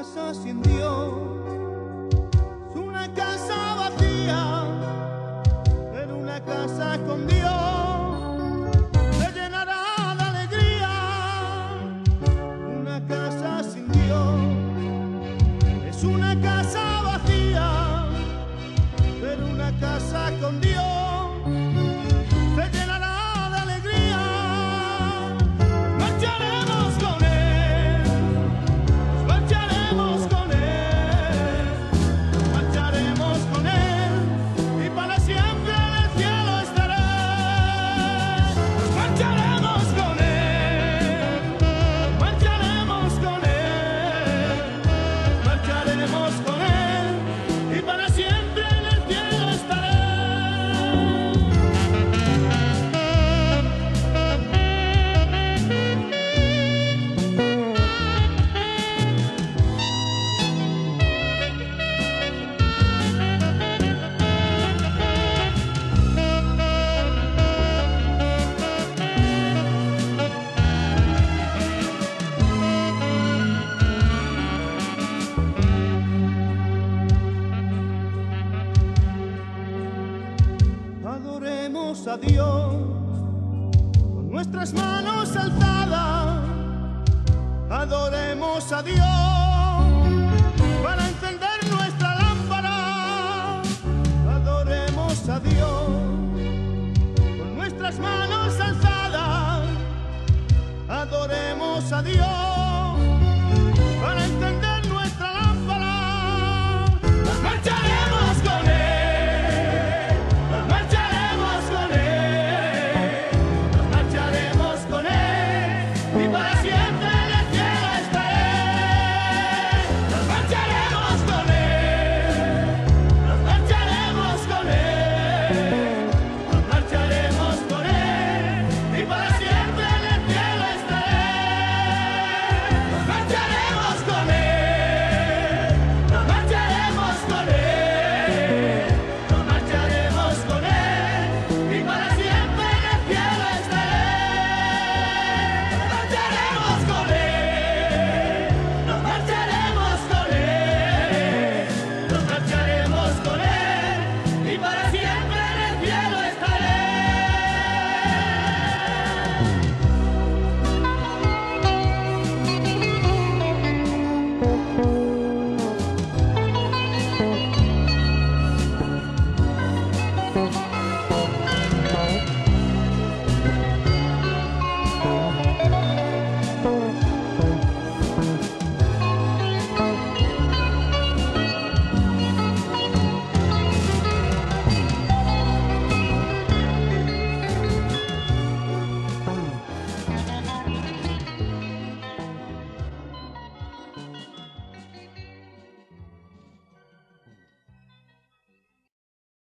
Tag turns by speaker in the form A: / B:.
A: casa sin Dios es una casa vacía, pero una casa con Dios se llenará de alegría. Una casa sin Dios es una casa vacía, pero una casa con Dios se llenará de alegría. Marcharemos con Él, marcharemos con Él, marcharemos con Él, y para siempre en el cielo estaré. Marcharemos con Él, marcharemos con Él, marcharemos con Él, y para siempre en el cielo estaré. Adoremos a Dios con nuestras manos alzadas. Adoremos a Dios para encender nuestra lámpara. Adoremos a Dios con nuestras manos alzadas. Adoremos a Dios para encender nuestra lámpara. Marcharemos con Él, marcharemos con Él, marcharemos con Él, y para siempre